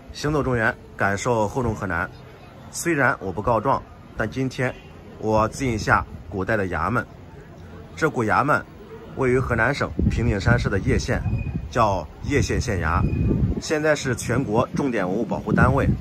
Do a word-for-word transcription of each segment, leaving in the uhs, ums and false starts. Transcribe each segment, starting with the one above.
行走中原，感受厚重河南。虽然我不告状，但今天我进一下古代的衙门。这古衙门位于河南省平顶山市的叶县，叫叶县县衙，现在是全国重点文物保护单位。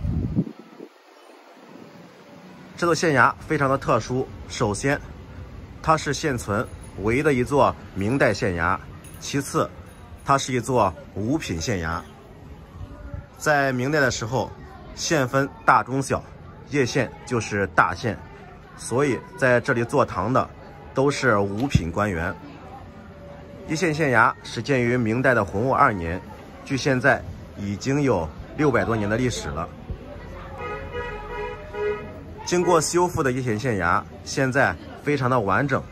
这座县衙非常的特殊，首先，它是现存唯一的一座明代县衙；其次，它是一座五品县衙。在明代的时候，县分大中小，叶县就是大县，所以在这里坐堂的都是五品官员。叶县县衙始建于明代的洪武二年，距现在已经有六百多年的历史了。经过修复的叶县县衙现在非常的完整。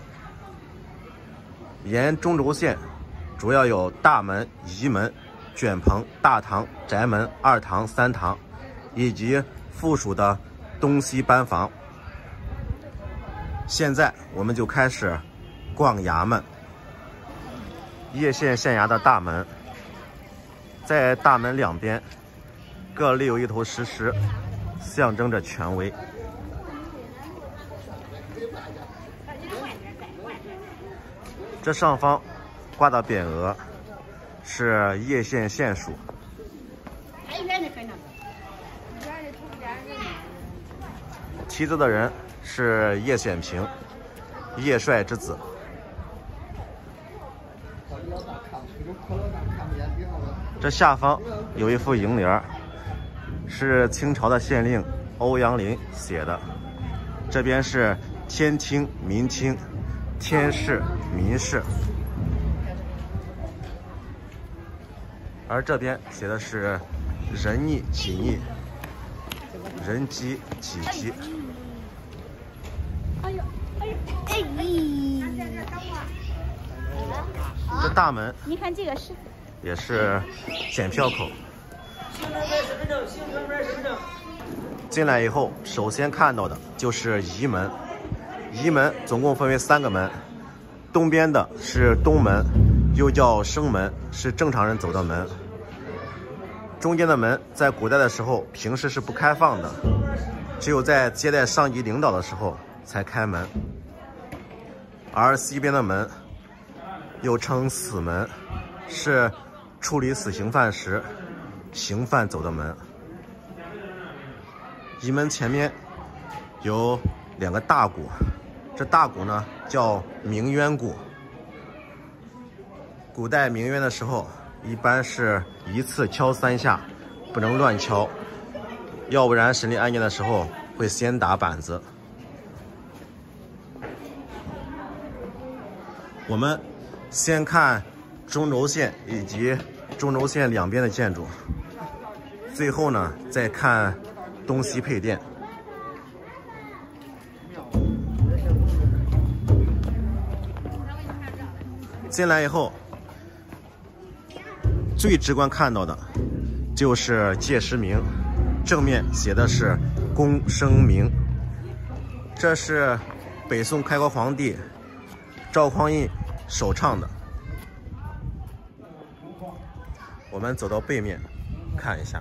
沿中轴线主要有大门、仪门、卷棚、大堂、宅门、二堂、三堂，以及附属的东西班房。现在我们就开始逛衙门。叶县县衙的大门，在大门两边各立有一头石狮，象征着权威。这上方挂的匾额是叶县县署。题字的人是叶显平，叶帅之子。这下方有一副楹联，是清朝的县令欧阳林写的。这边是天清民清，天市民市，而这边写的是人逆己逆，人饥己饥。哎呦哎呦哎！这大门， 你看这个是， 也是检票口。进来以后，首先看到的就是仪门。仪门总共分为三个门，东边的是东门，又叫生门，是正常人走的门。中间的门在古代的时候平时是不开放的，只有在接待上级领导的时候才开门。而西边的门又称死门，是处理死刑犯时刑犯走的门。仪门前面有两个大鼓，这大鼓呢叫鸣冤鼓。古代鸣冤的时候，一般是一次敲三下，不能乱敲，要不然审理案件的时候会先打板子。我们先看中轴线以及中轴线两边的建筑，最后呢再看东西配殿。进来以后，最直观看到的就是戒石铭，正面写的是公生明，这是北宋开国皇帝赵匡胤首唱的。我们走到背面看一下，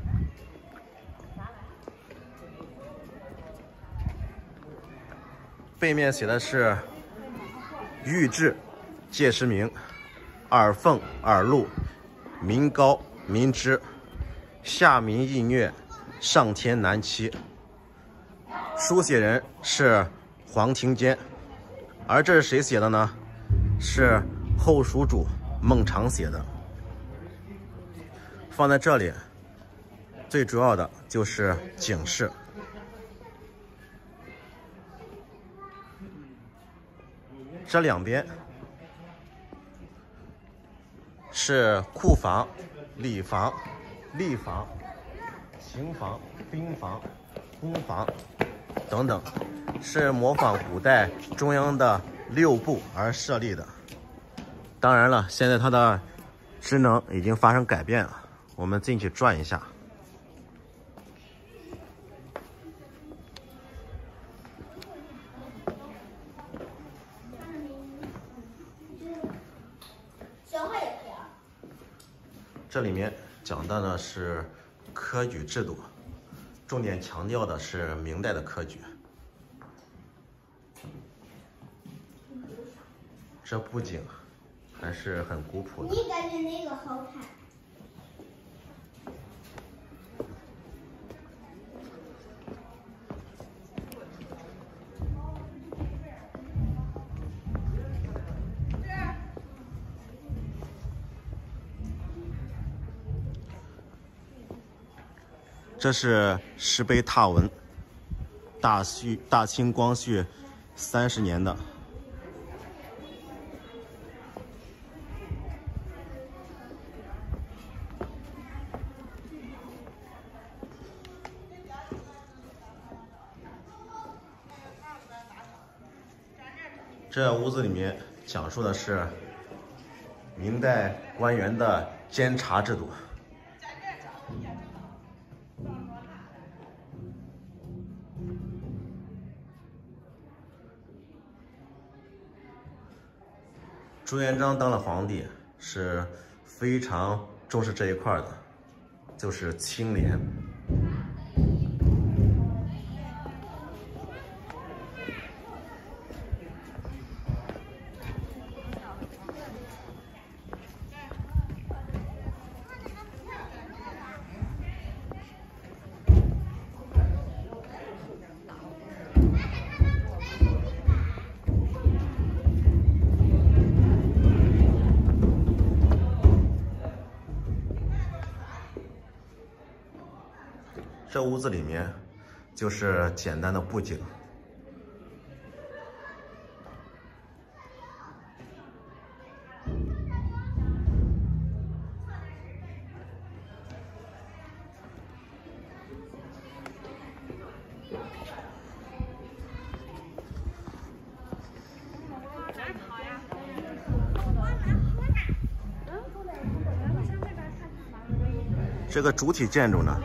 背面写的是御制戒石铭，耳奉耳禄，民高民知，下民易虐，上天难欺。书写人是黄庭坚，而这是谁写的呢？是后蜀主孟昶写的。放在这里，最主要的就是警示。这两边是库房、礼房、吏房、刑房、兵房、公房等等，是模仿古代中央的六部而设立的。当然了，现在它的职能已经发生改变了。我们进去转一下。这里面讲的呢是科举制度，重点强调的是明代的科举。这布景还是很古朴的。 你感觉哪个好看？ 这是石碑拓文，大绪大清光绪三十年的。这屋子里面讲述的是明代官员的监察制度。朱元璋当了皇帝是非常重视这一块的，就是清廉。这屋子里面就是简单的布景，这个主体建筑呢，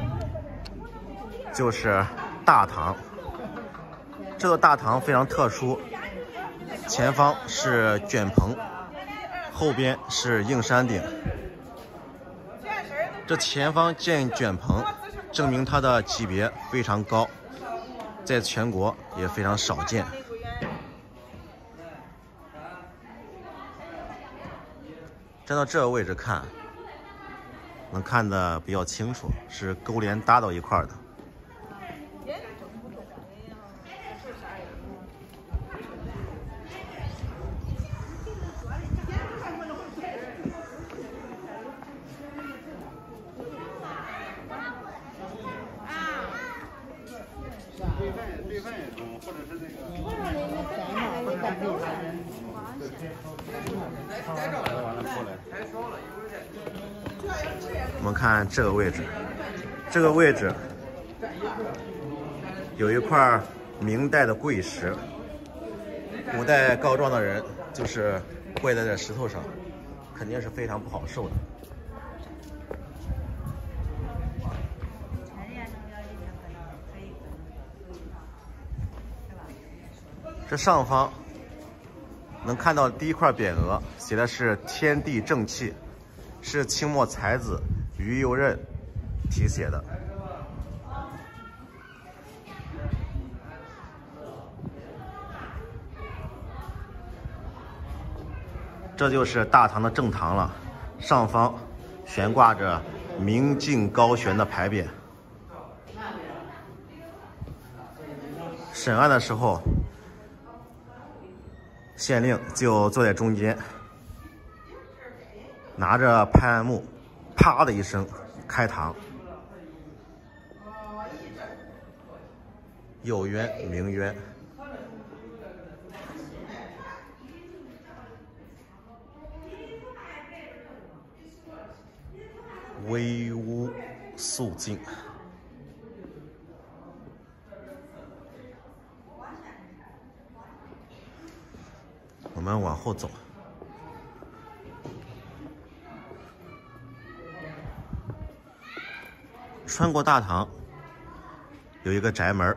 就是大堂。这个大堂非常特殊，前方是卷棚，后边是硬山顶。这前方建卷棚，证明它的级别非常高，在全国也非常少见。站到这个位置看，能看得比较清楚，是勾连搭到一块儿的。我们看这个位置，这个位置有一块明代的跪石，古代告状的人就是跪在这石头上，肯定是非常不好受的。这上方能看到第一块匾额，写的是“天地正气”，是清末才子于右任题写的。这就是大堂的正堂了，上方悬挂着明镜高悬的牌匾。审案的时候，县令就坐在中间，拿着拍案木，啪的一声开堂。有冤鸣冤。微屋肃静。我们往后走，穿过大堂，有一个宅门。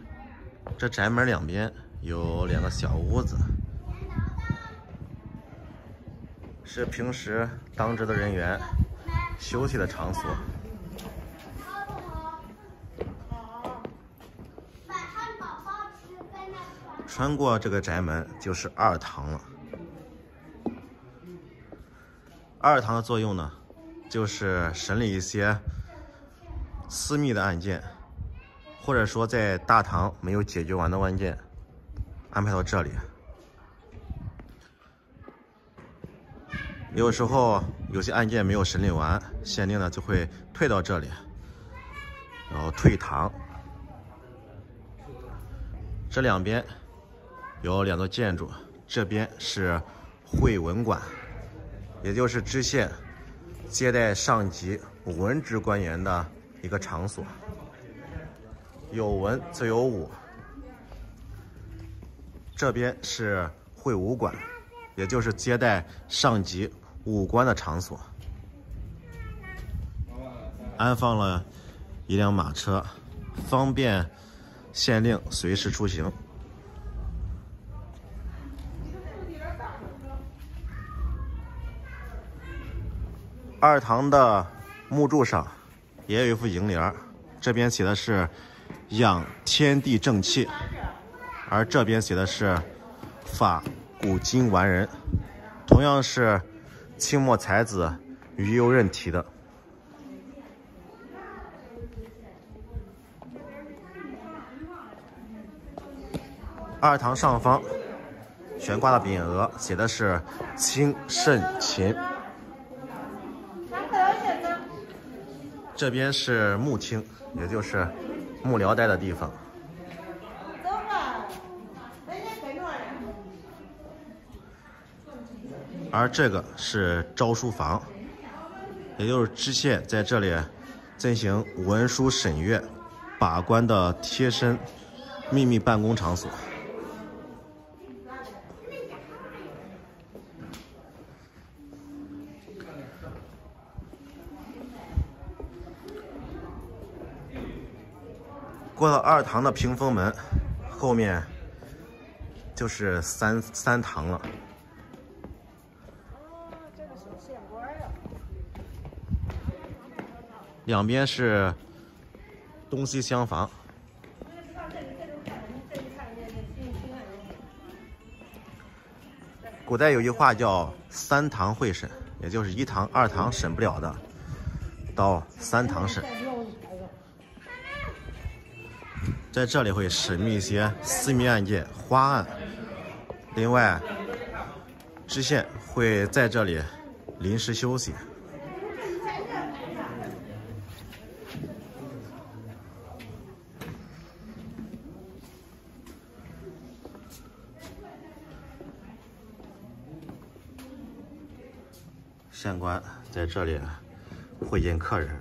这宅门两边有两个小屋子， 是平时当值的人员休息的场所。穿过这个宅门就是二堂了。二堂的作用呢，就是审理一些私密的案件，或者说在大堂没有解决完的案件，安排到这里。有时候有些案件没有审理完，限令呢就会退到这里，然后退堂。这两边有两座建筑，这边是会文馆，也就是知县接待上级文职官员的一个场所。有文则有武。这边是会武馆，也就是接待上级武官的场所。安放了一辆马车，方便县令随时出行。二堂的木柱上也有一副楹联，这边写的是养天地正气，而这边写的是法古今完人，同样是清末才子于右任题的。二堂上方悬挂的匾额写的是清慎勤。这边是幕厅，也就是幕僚待的地方。而这个是招书房，也就是知县在这里进行文书审阅、把关的贴身秘密办公场所。过了二堂的屏风门，后面就是三三堂了。两边是东西厢房。古代有句话叫三堂会审，也就是一堂、二堂审不了的，到三堂审。在这里会审密一些私密案件、花案。另外，知县会在这里临时休息。县官在这里会见客人。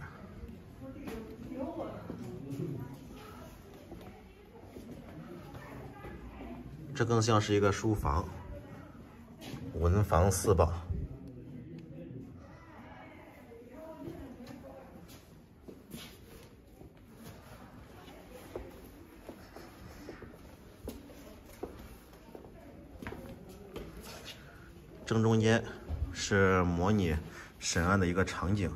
这更像是一个书房，文房四宝。正中间是模拟审案的一个场景。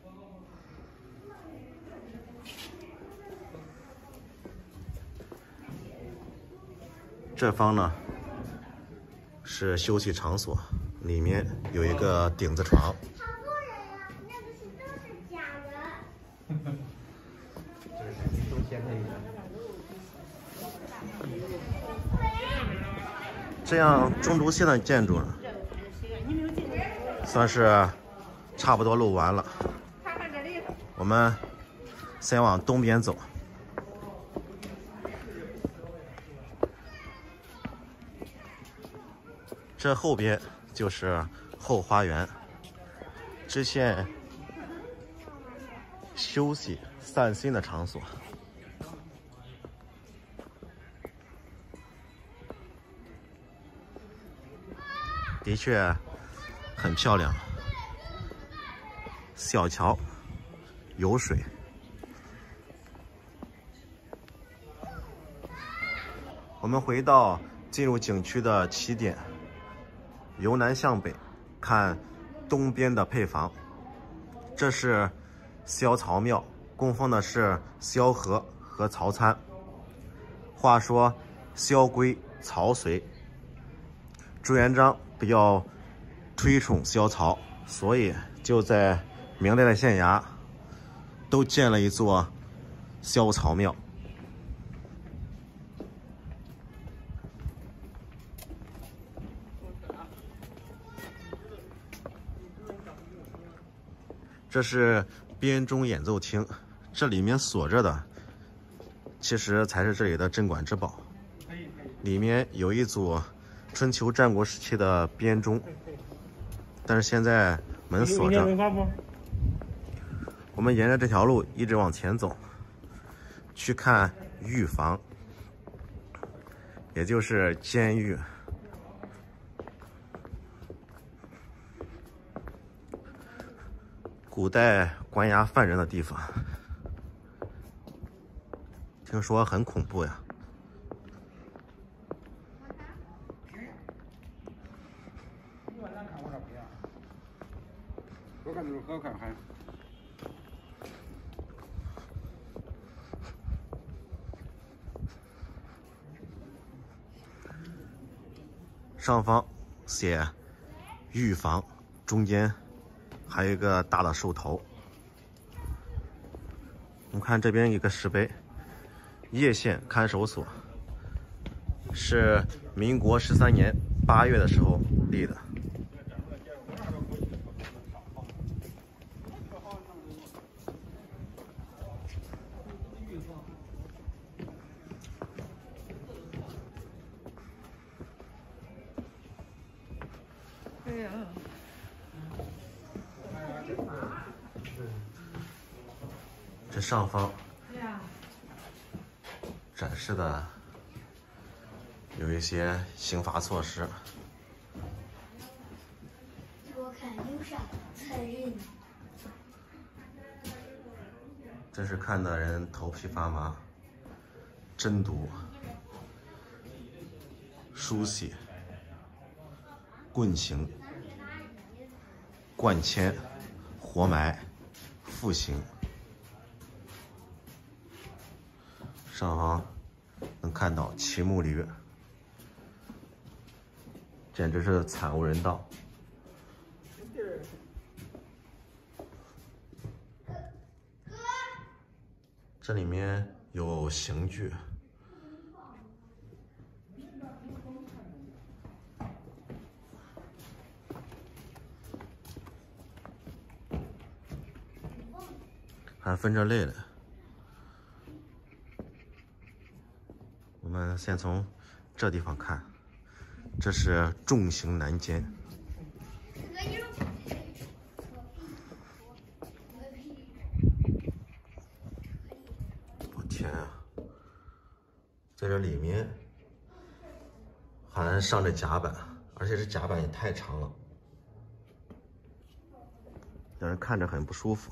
这方呢是休息场所，里面有一个顶子床。 好多人呀，那个是都是假人。 这是都先可以。 这样中轴线的建筑呢，算是差不多录完了。我们先往东边走。这后边就是后花园，知县休息散心的场所。的确很漂亮，小桥有水。我们回到进入景区的起点，由南向北看东边的配房。这是萧曹庙，供奉的是萧何和曹参。话说萧规、曹随，朱元璋比较推崇萧曹，所以就在明代的县衙都建了一座萧曹庙。这是编钟演奏厅，这里面锁着的其实才是这里的镇馆之宝。里面有一组春秋战国时期的编钟，但是现在门锁着。我们沿着这条路一直往前走，去看狱房，也就是监狱。古代关押犯人的地方，听说很恐怖呀。上方写狱房，中间还有一个大的兽头。我们看这边一个石碑，叶县看守所，是民国十三年八月的时候立的。 哎呀， 这上方展示的有一些刑罚措施。 我看有啥残忍？ 真是看得人头皮发麻。针毒、输血、棍刑、灌铅、活埋、复刑。上方能看到骑木驴，简直是惨无人道。这里面有刑具，还分着类的。我们先从这地方看，这是重刑难监。我天啊，在这里面还上着甲板，而且这甲板也太长了，让人看着很不舒服。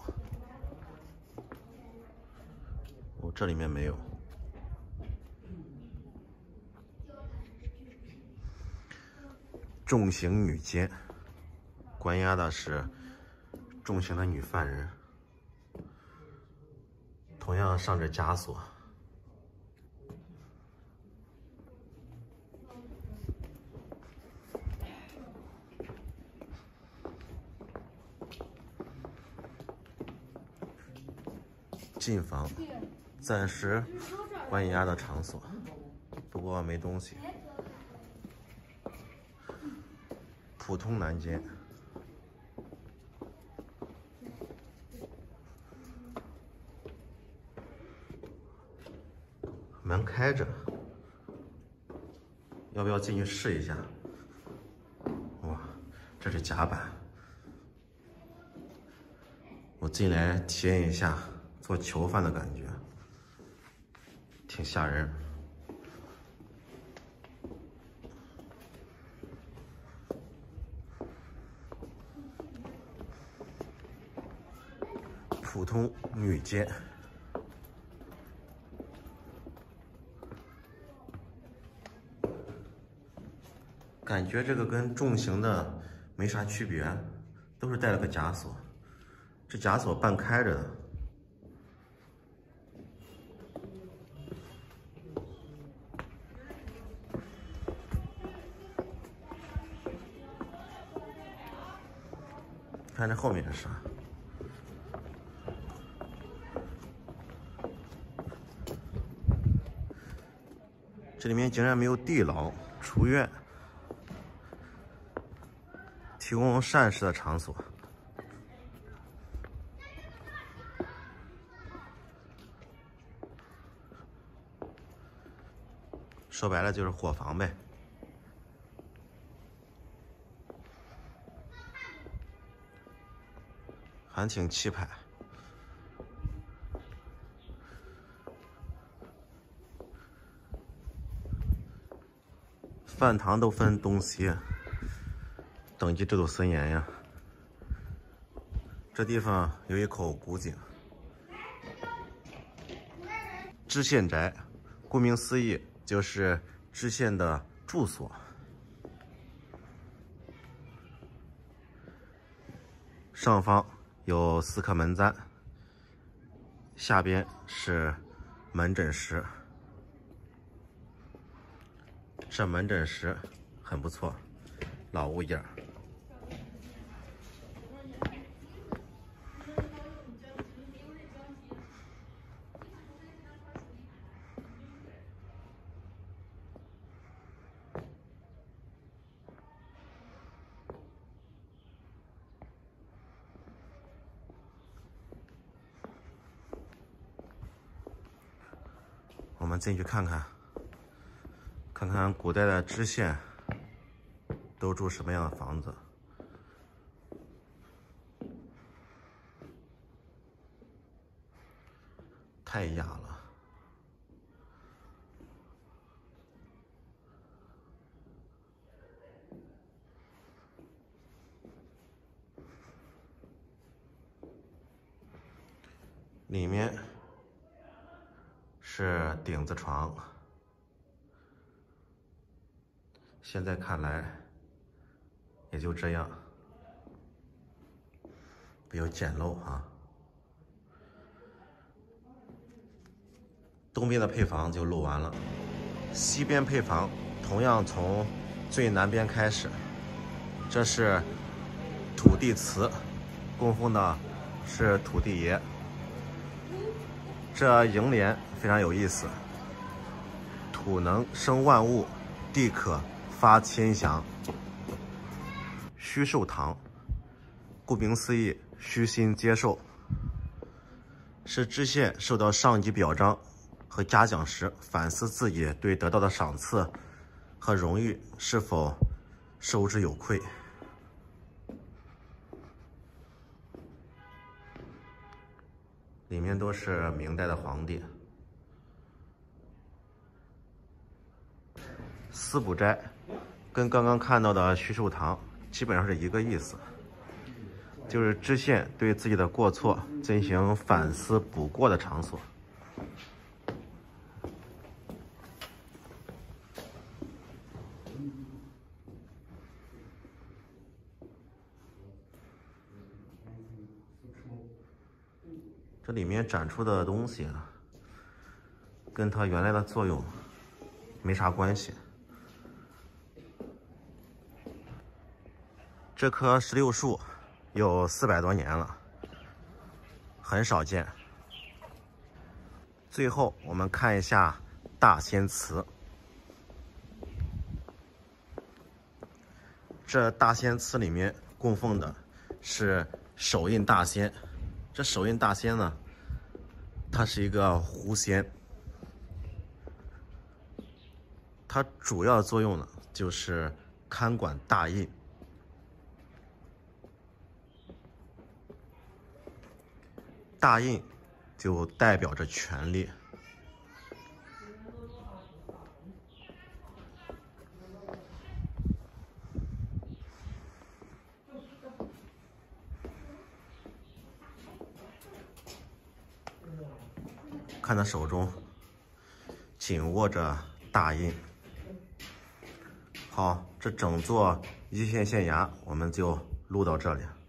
哦，这里面没有。重刑女监，关押的是重刑的女犯人，同样上着枷锁。禁房，暂时关押的场所，不过没东西。普通难监，门开着，要不要进去试一下？哇，这是甲板，我进来体验一下做囚犯的感觉，挺吓人。普通女监，感觉这个跟重刑的没啥区别，都是带了个夹锁，这夹锁半开着的。看这后面是啥？这里面竟然没有地牢、厨院，提供膳食的场所。说白了就是伙房呗。还挺气派。饭堂都分东西，等级制度森严呀。这地方有一口古井，知县宅，顾名思义就是知县的住所。上方有四颗门簪，下边是门诊室。这门诊室很不错，老物件。我们进去看看，看看古代的知县都住什么样的房子。太雅了。里面是顶子床，现在看来也就这样，比较简陋啊。东边的配房就录完了，西边配房同样从最南边开始，这是土地祠，供奉的是土地爷。这楹联非常有意思，土能生万物，地可发千祥。虚受堂，顾名思义，虚心接受，是知县受到上级表彰和嘉奖时，反思自己对得到的赏赐和荣誉是否受之有愧。里面都是明代的皇帝。司补斋跟刚刚看到的虚寿堂基本上是一个意思，就是知县对自己的过错进行反思补过的场所。这里面展出的东西啊，跟它原来的作用没啥关系。这棵石榴树有四百多年了，很少见。最后我们看一下大仙祠。这大仙祠里面供奉的是手印大仙。这手印大仙呢，它是一个狐仙，它主要作用呢就是看管大印。大印就代表着权力。看他手中紧握着大印。好，这整座一线县衙我们就录到这里。